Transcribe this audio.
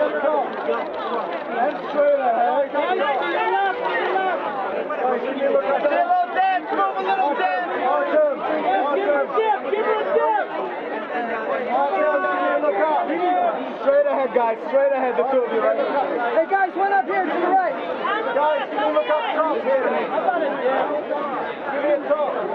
And straight ahead. Stay a little dance, move a little dance. Artem. Give her a dip. Look up. Straight ahead, guys. Straight ahead, the two of you, right? Hey, guys, one up here to the right. Guys, can you look up top here? Give me a top.